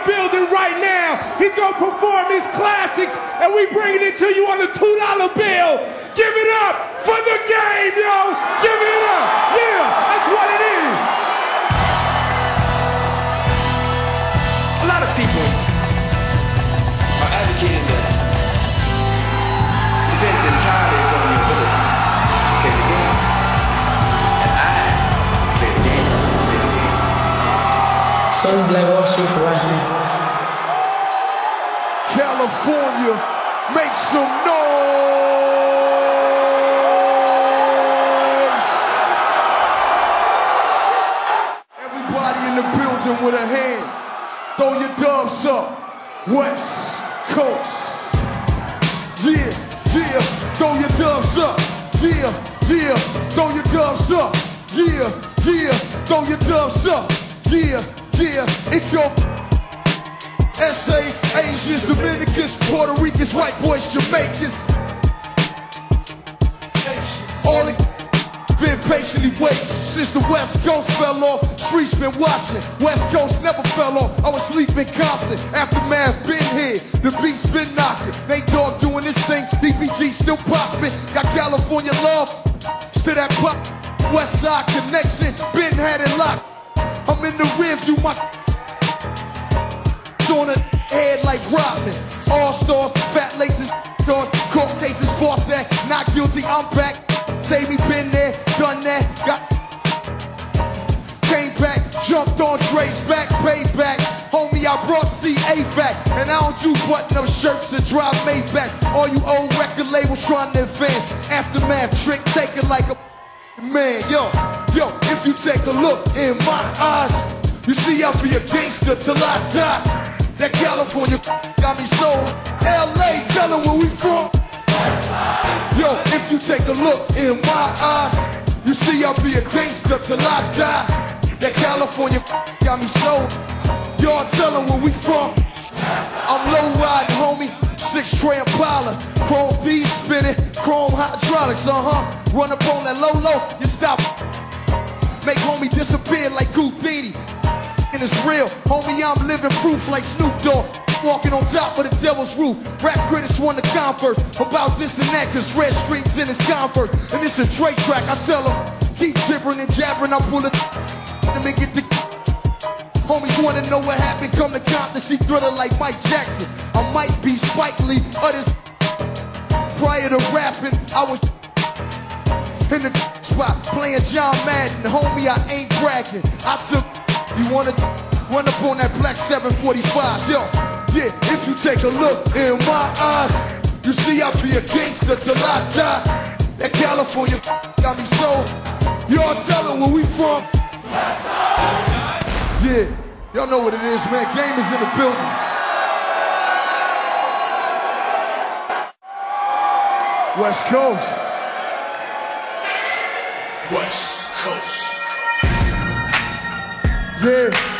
building right now. He's gonna perform his classics, and we bringing it to you on the $2 bill. Give it up for the game, yo! Give it up! Yeah, that's what it is. A lot of people are advocating that it depends entirely upon your ability to play the game. And I play the game. So Black Wall Street for watching it. California, make some noise! Everybody in the building with a hand. Throw your dubs up. West Coast. Yeah, yeah, throw your dubs up. Yeah, yeah, throw your dubs up. Yeah, yeah, throw your dubs up. Yeah, yeah, it go. Essays, Asians, Dominicans, Puerto Ricans, white boys, Jamaicans. All the been patiently waiting since the West Coast fell off. Streets been watching. West Coast never fell off. I was sleeping Compton. Aftermath been here. The beats been knocking. Nate Dogg doing this thing. DPG still popping. Got California love. Still that pop. West Side connection. Been had it locked. I'm in the rear view. My on the head like Rodman. All stars, fat laces, dog, court cases, fought that. Not guilty, I'm back. Say we been there, done that, got came back, jumped on Dre's back, payback. Homie, I brought CA back, and I don't do button-up shirts and drive Maybach. All you old record labels trying to advance. Aftermath trick taking like a man. Yo, if you take a look in my eyes, you see I'll be a gangster till I die. That California got me so LA, tell them where we from. Yo, if you take a look in my eyes, you see I'll be a gangster till I die. That California got me so. Y'all tell them where we from. I'm low riding, homie. 6-tray Impala, chrome D spinning, chrome hydraulics, Run up on that low, you stop. Make homie disappear like Houdini. And it's real, homie, I'm living proof like Snoop Dogg. Walking on top of the devil's roof. Rap critics want to converse about this and that, cause Red Street's in his Converse. And it's a Dre track, I tell them, keep gibbering and jabbering, I pull it and make it the. Homies wanna know what happened, come to Compton, see Thriller like Mike Jackson. I might be Spike Lee, others. Prior to rapping, I was in the spot playing John Madden. Homie, I ain't bragging. I took. You wanna run up on that black 745, yo. Yeah, if you take a look in my eyes, you see I'll be a gangster till I die. That California got me so. Y'all tell them where we from. Yeah, y'all know what it is, man. Game is in the building. West Coast. West Coast. Yeah.